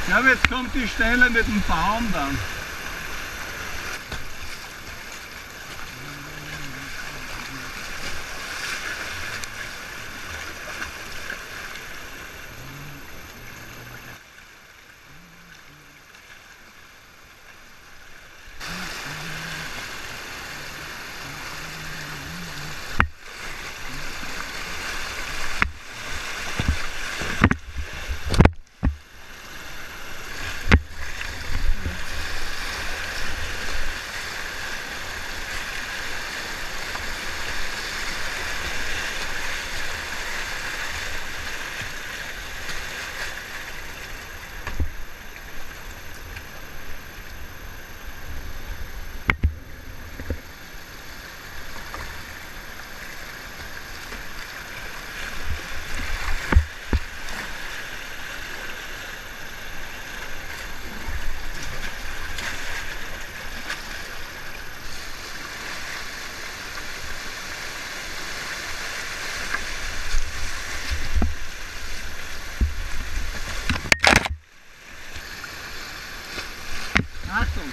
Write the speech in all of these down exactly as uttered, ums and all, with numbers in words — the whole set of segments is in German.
Ja, jetzt kommt die Stelle mit dem Baum dann. Achtung!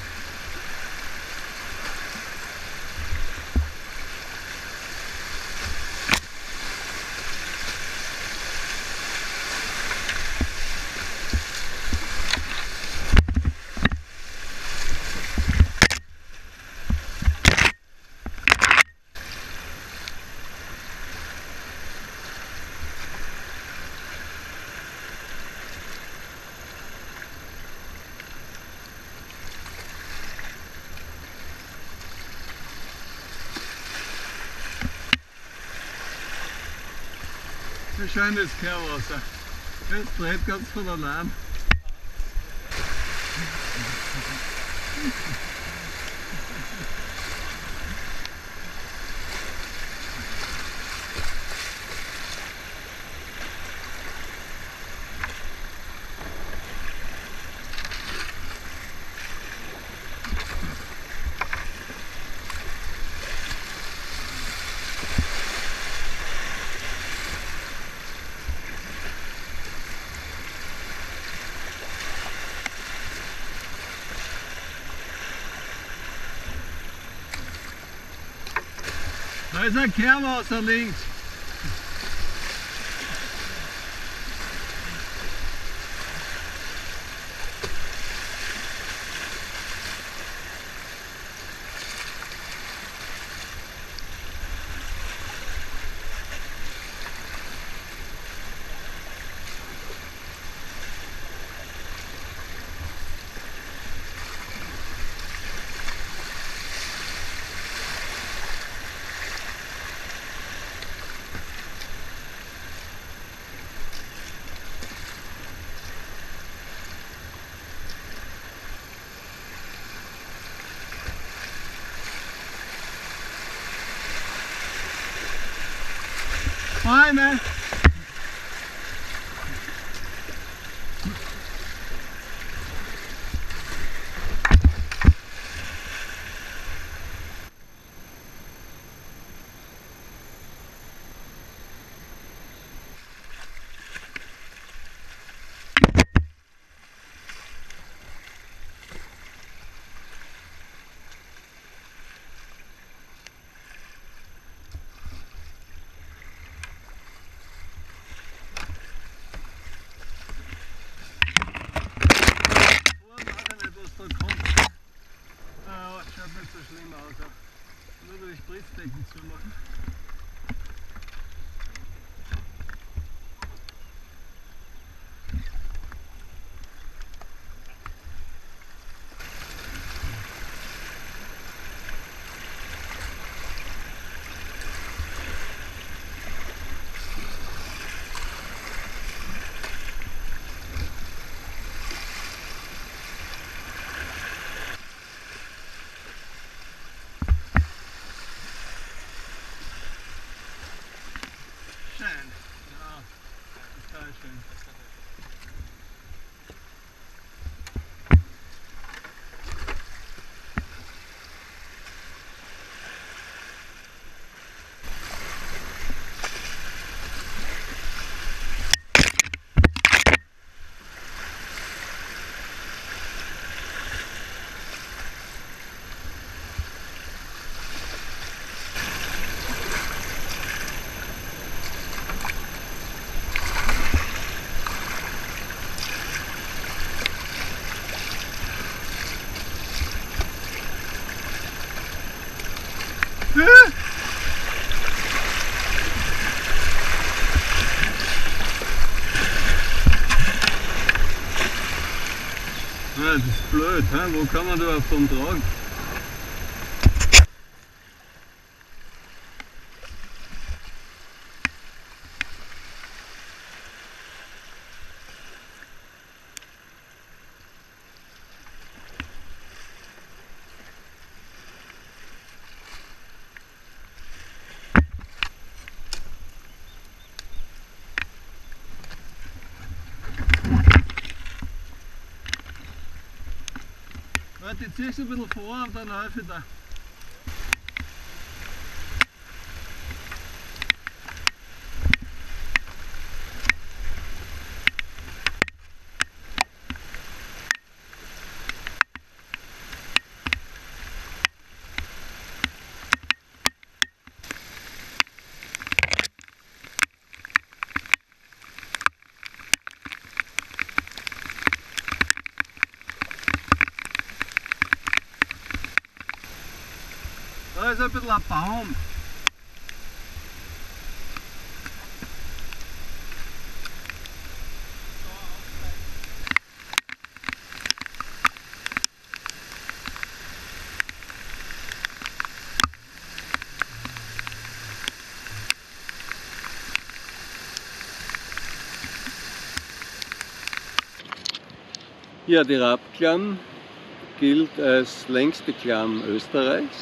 Ein schönes Kehrwasser. Das dreht ganz von allein. Da ist ein Kehrwasser links. Feine! Schaut nicht so schlimm aus, nur durch Briefdecken zu machen. Schön, ja, total schön. Ja, das ist blöd, hä? Wo kann man da auf dem tragen? Warte, jetzt ziehst du ein bisschen vor und dann helfe ich dir. Da ist ein bisschen ein Baum. Ja, die Rabklamm gilt als längste Klamm Österreichs.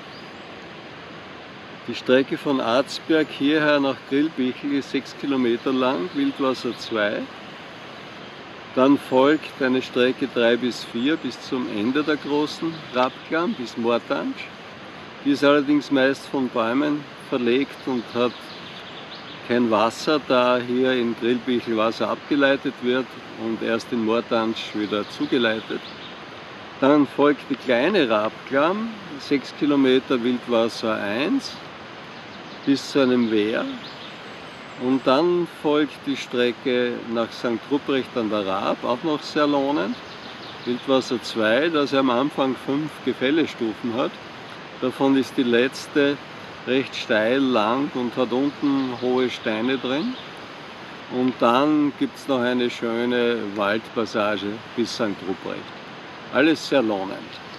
Die Strecke von Arzberg hierher nach Grillbichl ist sechs Kilometer lang, Wildwasser zwei. Dann folgt eine Strecke drei bis vier bis zum Ende der großen Rabklamm, bis Mortansch. Die ist allerdings meist von Bäumen verlegt und hat kein Wasser, da hier in Grillbichl Wasser abgeleitet wird und erst in Mortansch wieder zugeleitet. Dann folgt die kleine Rabklamm, sechs Kilometer Wildwasser eins. Bis zu einem Wehr, und dann folgt die Strecke nach Sankt Ruprecht an der Rab, auch noch sehr lohnend. Wildwasser zwei, das am Anfang fünf Gefällestufen hat. Davon ist die letzte recht steil, lang und hat unten hohe Steine drin. Und dann gibt es noch eine schöne Waldpassage bis Sankt Ruprecht. Alles sehr lohnend.